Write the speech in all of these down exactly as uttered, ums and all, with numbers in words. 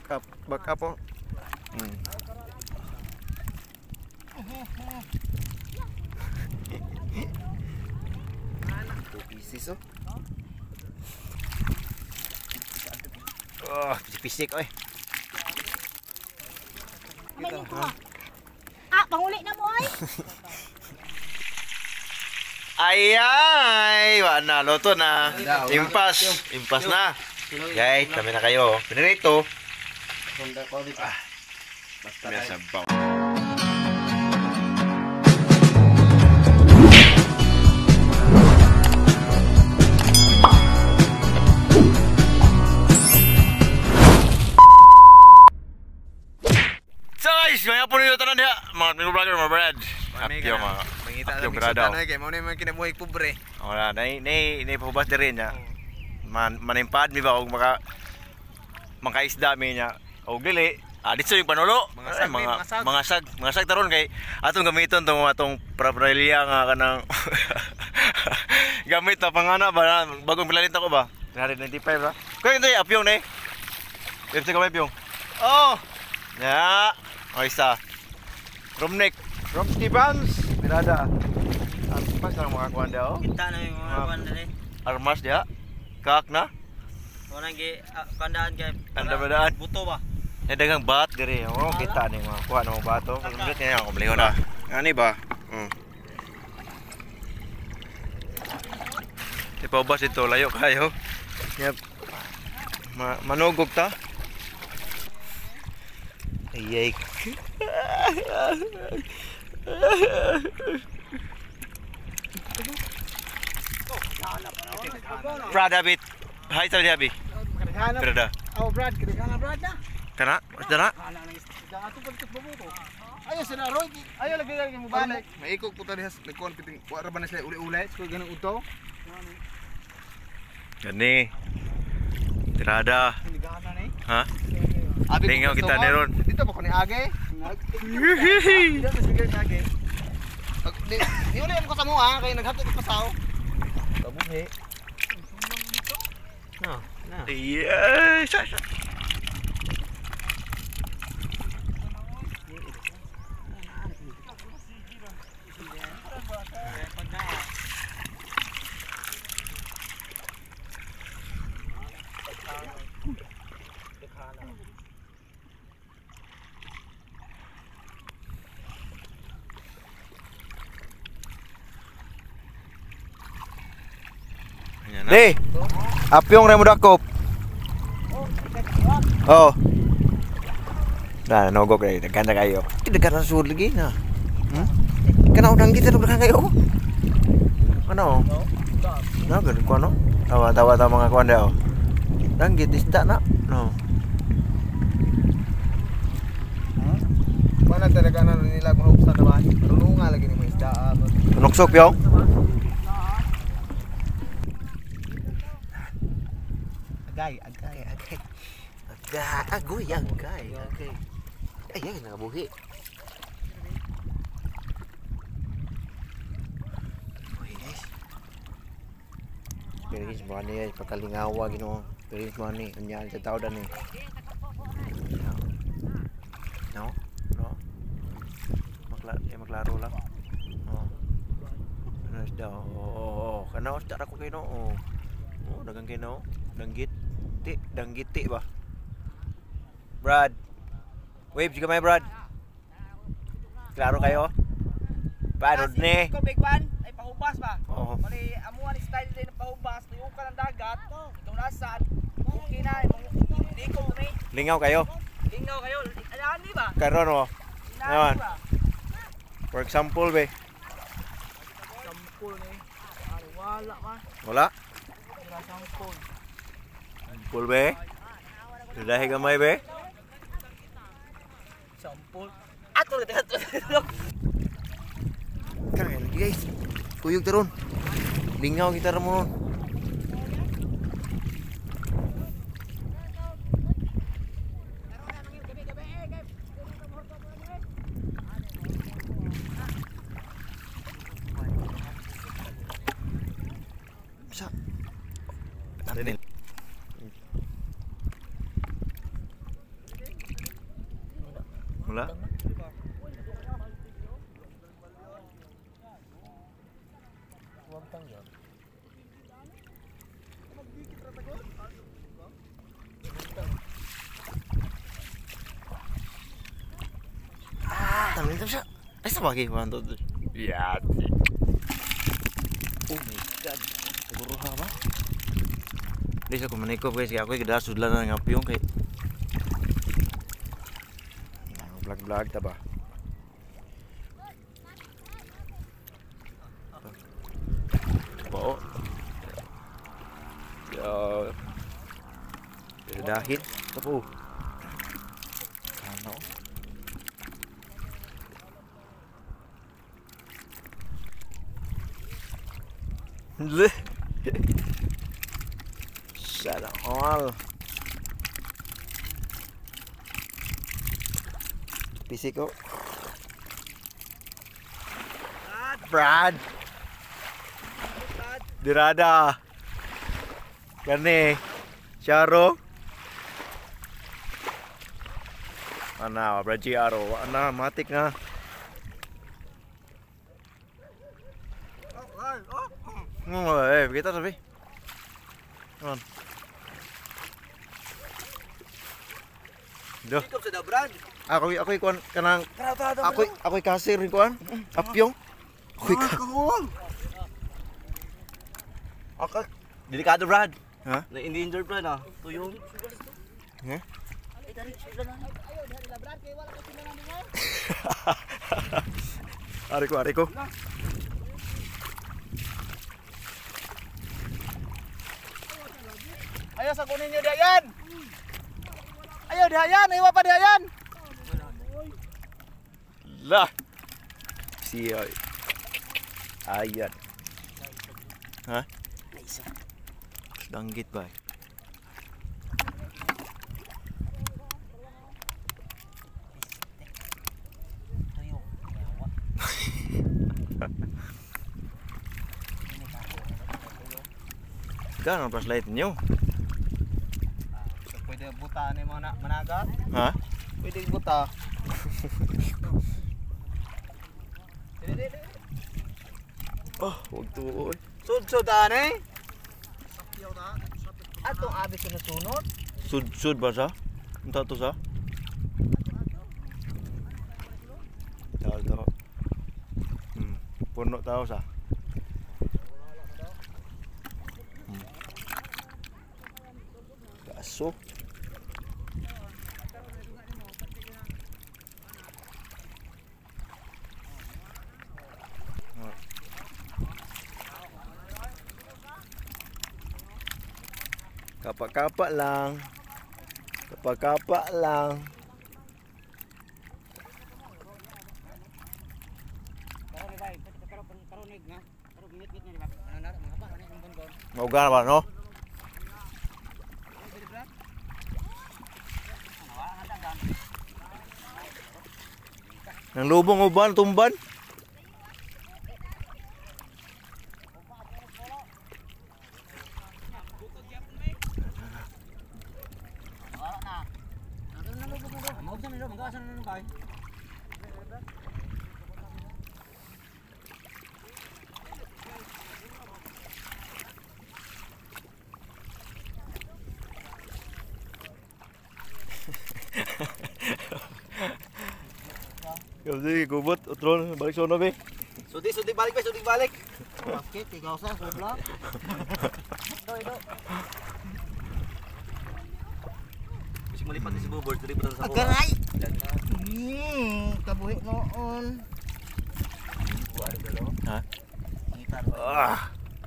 Backup, backup po. Hmm. Two pieces oh. Oh, pisik oy. May nito ha. Ah, panguli na mo ay. Ay ay, wa na loto na. Impas, impas na. Guys, kami na kayo. Pinirito. Ah, basta may sabaw. So guys, may po nito tanan dia. Mga minggu vlogger, mga brad. Apyo mga mangita apyo lang grado. ano kay mo na man kinabuhi pobre. Ora, nay nay nay pabas diri nya. Man manimpad mi ba og maka mangkaisda mi nya. Og dili, ah dito yung panulo. Mga sag, Ay, mga, mga sag. mga sag, mga sag taron kay atong gamiton tong atong paraphernalia nga kanang gamit na pangana ba bagong pilalit ako ba? one ninety-five ba? Kaya ito yung apyong na eh. Pepsi ka may apyong. Oh! Ya! O isa. Romnek. Rom Stevens. Mirada. Armas na mga kuwan daw. Kita na yung mga kuwan dali. Armas dia. Kak na. Orang gi kandaan kay Kandaan. buto ba? Ya dagang bat diri. Oh, kita ni mga kuha ng mga bato. Pagkat niya ako baliho na. Ani ba? Hmm. Ipabas ito layo kayo. Yep. Ma manugog ta. Ayay. Brad Habit. Hi sa Habi. Brad. Oh Brad, kaya Brad na. Kana? Mas dara? Ato pagkat babuto. Ayo sila Roy, ayo lagi lagi mo balik. Maikog po tadi nagkuan piting wa ra ba na sila uli-uli, so ganang uto. Gani. Tirada. Ligana ni. Ha? Tingaw kita ni ron. Dito ba ko ni Age? Dito sa sige ni Age. Di uli mo ko sa mo ha, kay naghatid ko pasaw. Kabuhi. Na, na. Iya, sa sa. Nih, apyong remo dakop. Oh. Nah, nogok deh, degan kayo. Degan sur lagi na. Hmm? Kana udang kita degan kayo. Ano? Na gud ko no. Tawa-tawa ta mga kuan daw. Danggit isda na. No. Mana talaga na nila mga upsa na ba? Rununga lagi ni mga isda. Nuksok yo. Agay, agay, agay. Agay, agoy, agay, agay. Ay, yan, nakabuhi. Buhi, guys. Pero guys, mga niya, pagkalingawa, gino. Pero guys, mga niya, kanyan sa tao dan eh. No? No? Makla eh, maklaro lang. No? Ano isda? Oo, oo, oo. Kana, isda ako kayo, no? Oo. Oh, dagang kayo, no? Danggit. Ti, danggiti ba? Brad. Wave juga may Brad. Klaro kayo? Paano ni? Ko big one ay pahubas ba? Oo. Mali amuan ni style din pahubas, tuyo ka ng dagat. Itong nasad. Okay na, hindi ko ni. Lingaw kayo? Lingaw kayo. Alaan di ba? Karon mo. Naman. Ba? For example, be. Sampul ni. Ay wala man. Wala? Wala sampul. Sampul, be. Sudahi gamay, be. Sampul. Ato kita tulog. Kaya lagi guys. Kuyog taron. Lingaw kita ramon. Bisa. Ada nih. Wala. Huwag tang yun. Ah, tamin ito siya. Ay, sa bagay, one, two, three. Yati. Oh my god. Siguro ha ba? Hindi siya kumanikop guys. Kaya ako yung kadalas sudlan na ng apyong kay... Vlog-vlog ta ba? Oo. Ya. Dahil. Tapo. Ano? Shut all. P C ko. Brad. Dirada. Kani. Charo. Ana, Brad Charo. Ana, matik na. Oh, eh, kita sabi. On. Do. Ikop sa Brad. Ako ako ikuan kanang ako ako kasir ikuan. Apyong. Ako ka. Ako. Delikado Brad. Ha? Na injured Brad ah. Tuyong. He? Ay dari sila na. Ayo dari lah Brad kay wala ka sila nang mo. Ari ko, ari ko. Ayo sa kunin nyo Dayan. Ayo Dayan, iwa pa Dayan. Lah. Siya. Ayan. Ha? Danggit ba? Kan ang flashlight niyo? Pwede buta ni mga managa. Ha? Pwede buta. Oh, wag tuoy. Sud-sud ani. Atong abi sunod-sunod. Sud-sud ba sa? Unta to sa? Tao to. Hmm. Puno tao sa. Hmm. Kaso. Kapak-kapak lang. Kapak-kapak lang. Mauga ba no? Nang lubong uban tumban. Kasi gubot, utron, balik sono be. Sudi sudi balik be, sudi balik. Bakit ikaw sa sobra? Do do. Bisig malipat ni si Bubor, dili pa sa buha. Agaray. Hmm, kabuhi noon. Ha? Gitar. Ah.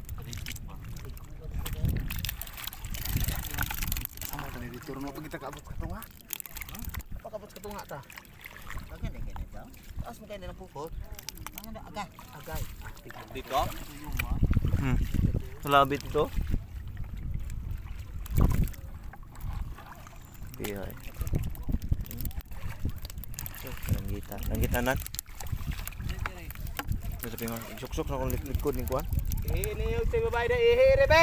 Amo tani diturno pag kita kaabot ka tunga. Ha? Pakabot ka tunga ta. Bagay na kini daw. Taas mo kay nang pukot. Ang ada agay, agay. Dito? Hmm. Malabit ito. Bihai. So, langgitan. Langgitanan. Sa pingon, suksok na kung likod ni kuan. Ini yung tiba bay da ihire be.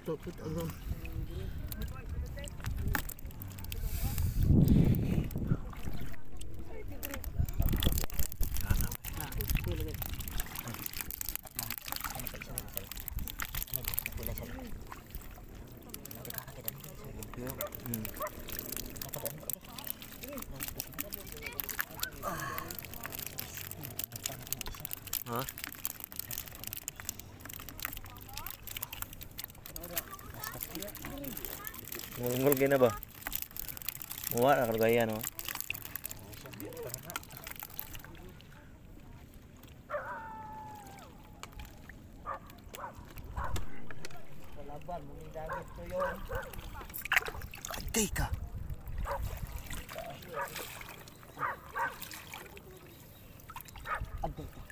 Stop it agam. Hah? Ngul-ngul gini ba? Muat nak gaya no. Kalaban, mungkin dagit to yun. Agay ka. Agay ka.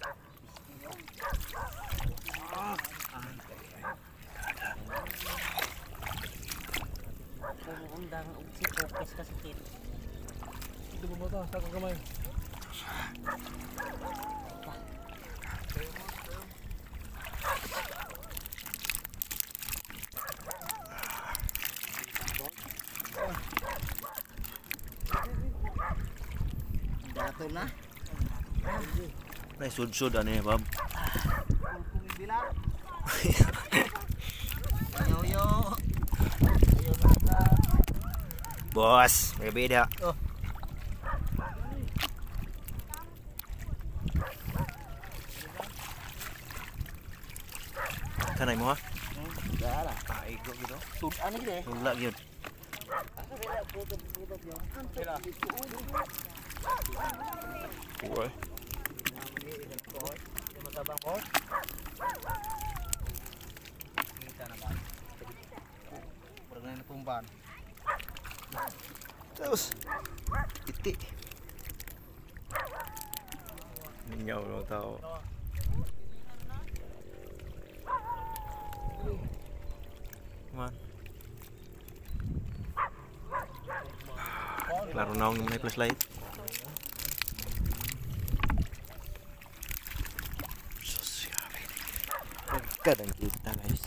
Kung undang si focus ka sa kit. Ito mo ba sa kagamay? Dato na. Nay sud-sud ano ya, Bob? Kung bilang. Yo yo. Ayaw na ka. Bos, may beda. Oh. Kanay mo ha? Dara. Ah, igo gitu. Tud ano gid eh. Tula gyud. Uy. Matabang ko. Kita na ba? Purang na tumban. Terus. Titik. Ninyaw lo tao. Man. Laro naong naman ay flashlight. Sosialin. Kadang kita guys.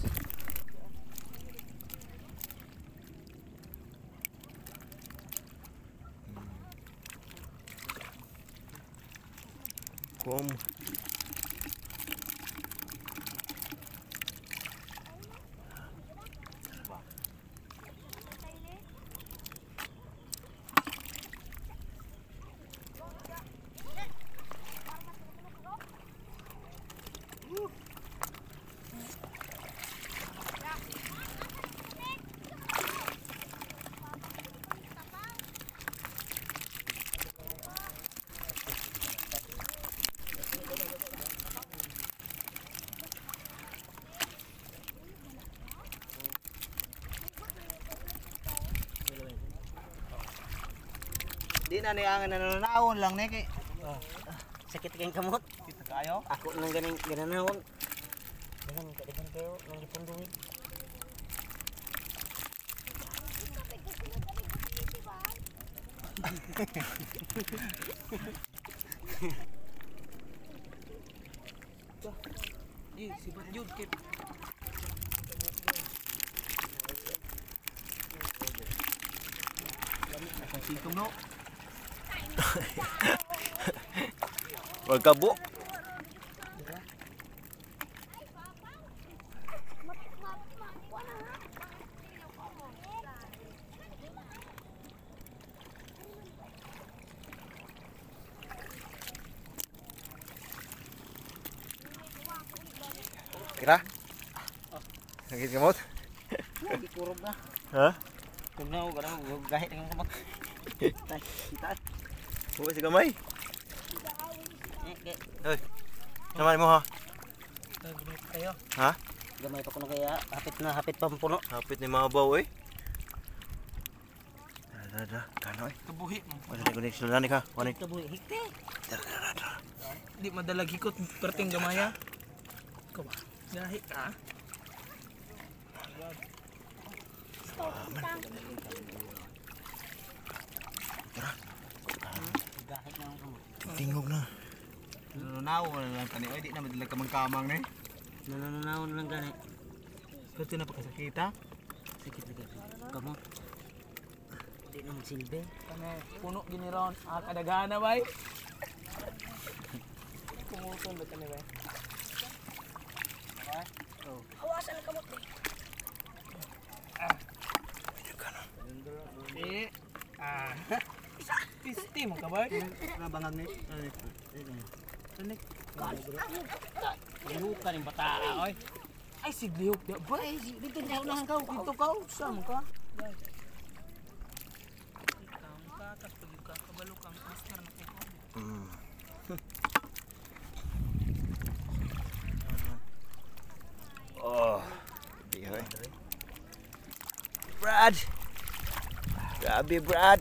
Kom. Di na ni ang nananaon lang ni kay. Sakit kayong kamot. Kita kayo. Ako nang ganing gananahon. Ganun kadiban kayo nang gipunduin. Di, sibat yun kit. Sikom no. Wag kabo. Kira? Sakit kamot? Gikurog na. Ha? Kung na ako ganang gahit ng kamot. Tay, kita. Buwa si gamay. Eh, ge. Hoy. Naman mo ha? Kayo. Ha? Gamay pa ko na kaya hapit na hapit pa puno. Hapit ni mabaw eh. Dara dara, kano eh. Kabuhi mo. Wala na kunik sila ni ka. Wala. Ito boy, hikti. Dara dara dara. Di madalag hikot perting gamaya. Ikaw ba? Gahi ka. Gahit na ako. Tingog na. Nananaon lang kani oy di na madalag kamang-kamang ni. Nananawon lang gani. Pwede na pagkasakita. Sakit lagi. Kamu. Di na magsilbi. Kani puno gini ron. Ah, kadaghan na bay. Pumutol ba kani bay? Awasan ang kamot. Eh. Ah. Pisti mo ka bay? Nabangag ni. Tanik. Lihukan yung bata oy. Ay siglihok da bay. Dito na unahan ka. Dito ka usam ka. Ikaw ka kas pag ka kabalo kang master na ko. Hmm. Oh. Di hoy. Brad. Grabe, Brad.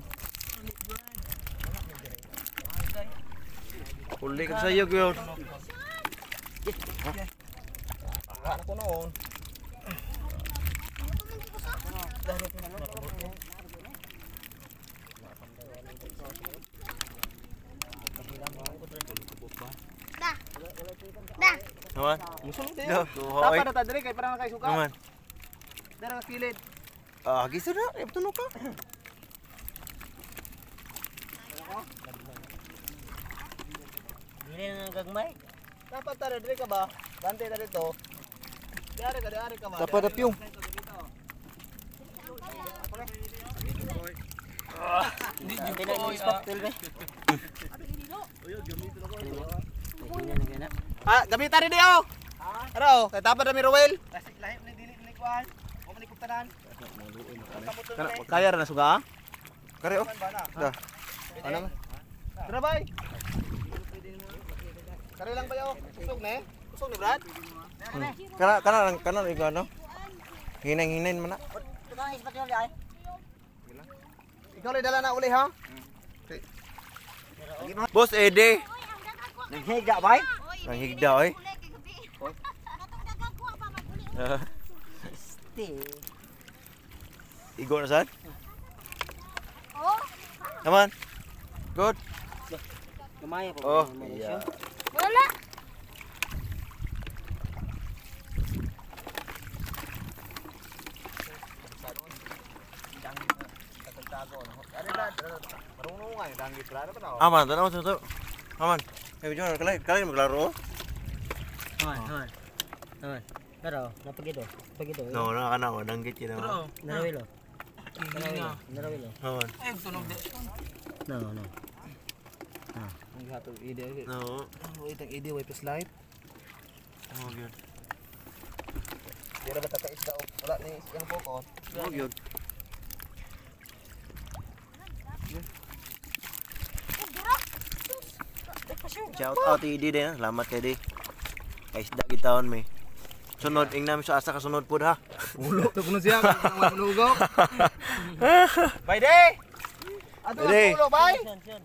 Uli ka sayog yun. Wala ko noon. Dah. Dah. Naman. Musulod No, eh. tuhoy. Tapa na ta diri kay para kay suka. Naman. Dara ka kilid. Ah, gisa na. Ay, tunog ka. Dili na gagmay. Dapat ta diri ka ba? Bante ta dito. Diari ka, diari ka ba? Tapa na piyong. Hindi Hindi jud na ko. ni-stop tilbe. Ah, gamitan rin niyo. Ano? Kay tapa na mi Roel. Kasi lahi ni dili ni kuan. O man ikuptanan. Kaya ra na suga? Kare, oh. Da. Ano? Tara bay. Kare lang ba yo? Usog ne? Usog ni Brad? Kana, kana, kana, ikaw, no? Hinain-hinain mo na. Ikaw lang dala na uli ha? Boss Ede. Naghiga bay? Nang higda, oy. Ah, Igo na saan? Oh. Naman. Good. Kumaya po. Oh, iya. Wala. Marunong nga yung danggit rara pa na. Aman, tanaw sa to. Aman. Ay, video kalay, kalay maglaro. Hoy, hoy. Hoy. Pero, napagito. Napagito. No, na kana mo danggit yun Pero naman. Narawilo. tingin nga. Narawilo. Aman. Ay tunog di. No, no. Ang hatog ide. No. Wait ang ide way plus light. Oh, good. Dira ba ta isda o wala ni yang poko. Oh, good. Shout out to Idi din, salamat kay Di. Kay isda gitawon mi. Sunod ing namin sa asa ka sunod pud ha. Ulo to kuno siya ang manugaw. Bay de. Ato De. ang ulo bay.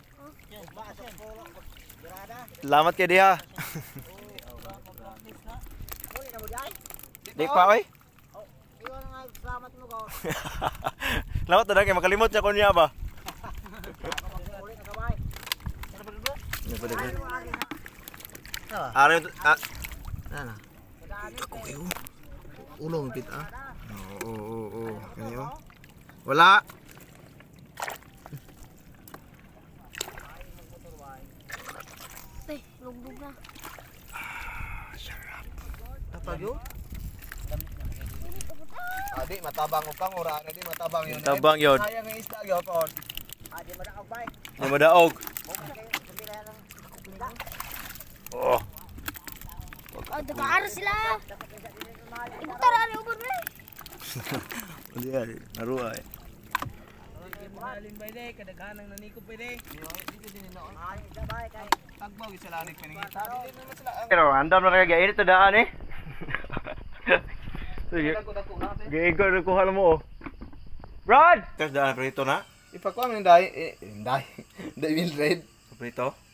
Salamat kay Di ha. Di pa oy. Iwan nga salamat mo ko. Salamat na kay makalimot niya kunya ba. Uli na ka bay. Ano ito? Ah, Ana. Ako kayo. Ulo mo pita. oo, oo, oo. Kanyo? Wala. Eh, lugbog na. Tapag yun? Adi, matabang ko kang ura. Adi, matabang yun. Tabang yun. Sayang yung isda yun. Pon. Adi, madaog bay. May madaog. Oh. Oh, dagar sila. Ibutar ari ubod ni. Hindi ay, naruwa eh. Alin bay de kadaghanang naniko pwede. Tagbaw yung salanik pinangita. Pero andam na kaya ito daan eh. Sige. Gigo na kuha mo oh. Brad! Tapos daan prito na? Ipakuha mo yung dahi. Eh, yung dahi. Dahi yung red. Prito?